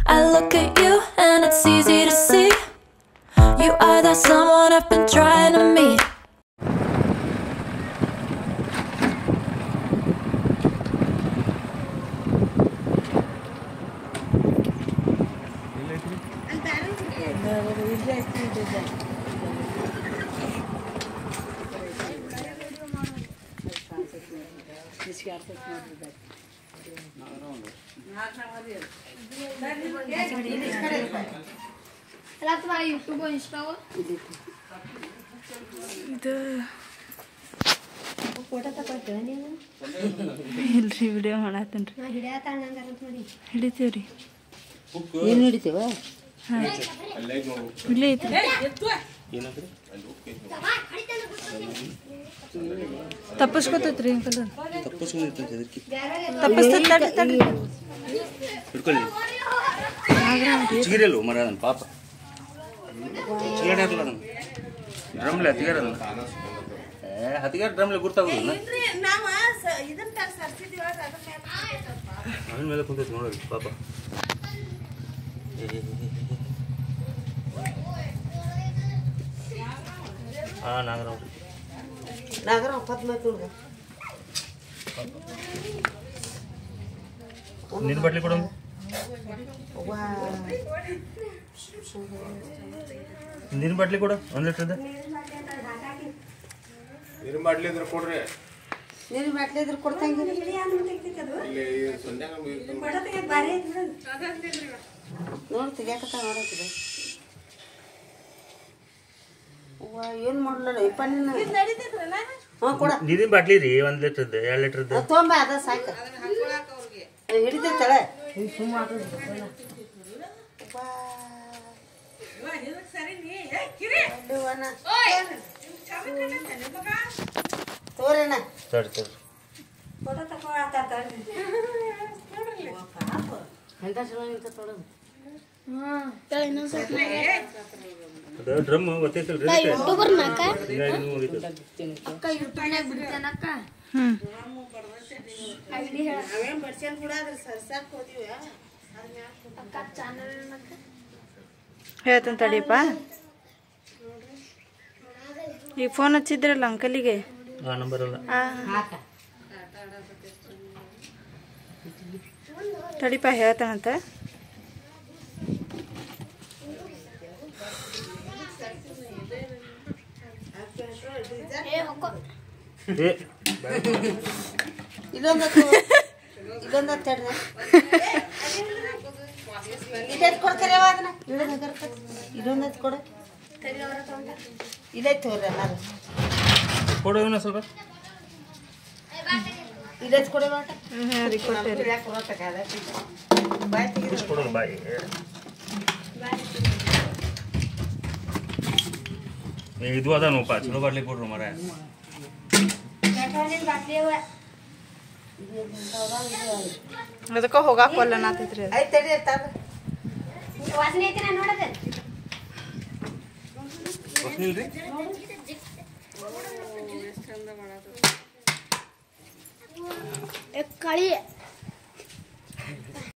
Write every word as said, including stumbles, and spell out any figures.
I look at you and it's easy to see you are that someone I've been trying to meet. YouTube ಇನ್ಸ್ಟಾವ ಇದು photo ತಗೊಳ್ತೇವೆ ನೀವು ಇಲ್ರಿ video ಮಾಡತ್ತೇನ್ರಿ ಹಿಡಿಯತ್ತ ಹಿಡಿತೀವ್ರಿ ಏನು ಹಿಡಿತೇವ ಹಾಂ ಇಲ್ಲೇ ಐತ್ರಿ ತಪ್ಪಿಸ್ಕೊತೈತ್ರಿ ಅಂಕಲ್ ತಪ್ಪಿಸ್ತೈತಿ ತಡ್ರಿ ತಡ್ರಿ ಹಿಡ್ಕೊಳ್ಳಿ ಚಿಗಿರಲ್ವ ಮರ ನನ್ನ ಪಾಪ ಚಿಗಡೆ ಇರಲ್ಲ ನಾನು ಡ್ರಮ್ಲೆ ಹತ್ತಿಗಾರಲ್ಲ ಏ ಹತ್ತಿಗಾರ ಡ್ರಮ್ಲೆ ಗುರ್ತಾಗೋದು ಅವನ ಮೇಲೆ ಕುಂತೈತಿ ನೋಡೋದು ಪಾಪ ಹಾಂ ನಾಗರಾವ್ ನಾಗರಾವ್ ಪದ್ಮಾಯ್ತು ನೀರು ಬಾಟ್ಲಿ ಕೊಡೋದು ನೀರಿನ ಬಾಟ್ಲಿ ಕೊಡು ಒಂದು ಲೀಟ್ರದ ನೀರಿನ ಬಾಟ್ಲಿ ಇದ್ರೆ ಕೊಡ್ರಿ ನೀರಿನ ಬಾಟ್ಲಿ ಇದ್ರೆ ಕೊಡ್ತಂಗೆ ನೋಡಿ ತೆಗಿಯಾಕತ್ತ ನೋಡತ್ತಿದೆ ಏನು ಮಾಡಲ್ಲ ಇಪ್ಪಣ್ಣ ಹಾಂ ಕೊಡ ನೀರಿನ ಬಾಟ್ಲಿ ರೀ ಒಂದು ಲೀಟ್ರದ್ದು ಎರಡು ಲೀಟ್ರದ್ದು ತೊಂಬ ಅದ ಸಾಕು ಹಿಡಿತೈತಳೆ ತೋರಣ್ಣ ಸರಿ ಸರಿ ಎಂತ ಚಲೋ ನಿಂತ ತೊಡೋದು ಅದು ಡ್ರಮ್ ಗೊತ್ತೈತಲ್ರಿ ಹೇಳ್ತೇನೆ ತಡಿಯಪ್ಪ ಈಗ ಫೋನ್ ಹಚ್ಚಿದ್ರಲ್ಲ ಅಂಕಲಿಗೆ ಆ ನಂಬರ್ ಅಲ್ಲ ತಡಿಪ ಹೇಳ್ತಾನಂತ ಇದೊಂದು ಇದೊಂದು ತಡ್ರಿ ಇದೈತೆ ಕೊಡ್ತಾರೆ ಅದನ್ನ ಇದೊಂದು ಕೊಡು ಇದೈತೆ ತೋರ್ರಿ ನಾನು ಕೊಡು ಇವನ್ನ ಸ್ವಲ್ಪ ಇದೈತೆ ಕೊಡಿ ಬಾಟ ಹ್ಞೂ ರೀ ಕೊಡ್ತೇವೆ ಬಾಯ್ ತೆಗಿ ಕೊಡೋದು ಬಾಯಿ ಇದು ಅದ ನೋಪ ಚಲೋ ಬಾಟ್ಲಿ ಕೊಡ್ರು ಮರ ಅದಕ್ಕೆ ಹೋಗಾಕಲ್ಲ ನಾತೈತ್ರಿ ಅದು ಆಯ್ತು ತಡಿ ತಂದು ವಾಸನೆ ಐತಿ ನಾನು ನೋಡದೆ ಗೊತ್ತಿಲ್ರಿ ಕಳಿ